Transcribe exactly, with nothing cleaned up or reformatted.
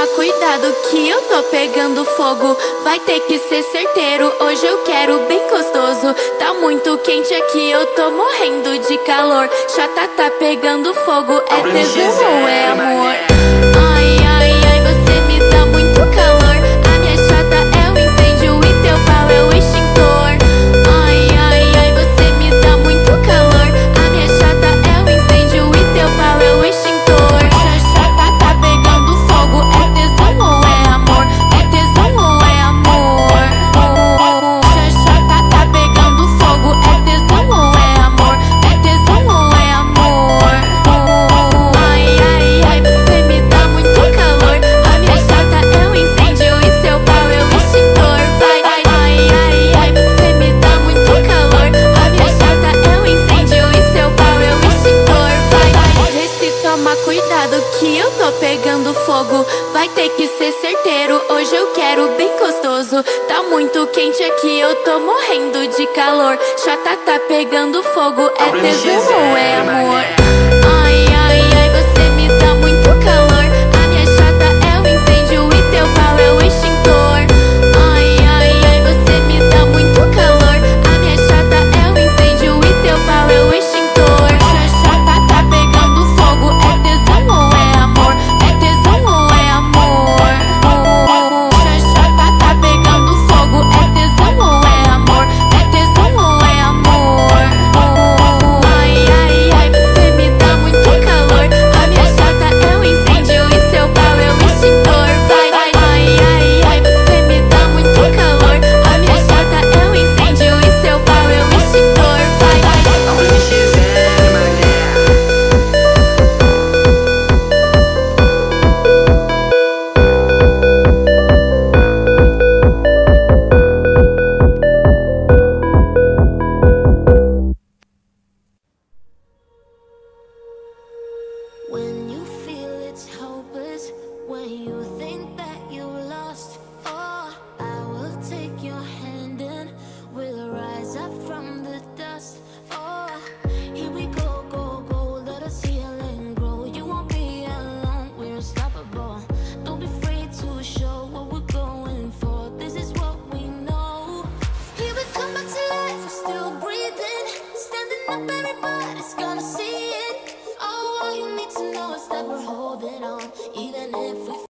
cuidado que eu tô pegando fogo. Vai ter que ser certeiro, hoje eu quero bem gostoso. Tá muito quente aqui, eu tô morrendo de calor. Chata tá pegando fogo, é tesão ou é amor? Ai, ai, ai, você me dá muito calor. A minha chata é o incêndio e teu pau é o extintor. Ai, ai, ai, você me dá muito calor. A minha chata é o incêndio e teu pau é o extintor. Chata tá pegando fogo, é tesão ou é amor? É tesão ou é amor? Chata tá pegando fogo, é tesão ou é amor? É tesão ou é amor? Ai, ai, ai, você me dá muito calor. A minha chata é o incêndio e seu pau é o extintor. Vai, ai, ai, ai, ai, você me dá muito calor. A minha chata é o incêndio e seu pau é o extintor. Vai, vai, vê se toma cuidado que eu tô pegando fogo. Vai ter que ser certeiro, hoje eu quero bem gostoso. Tá muito quente aqui, eu tô morrendo de calor. Chata tá pegando fogo, é tesão ou é amor?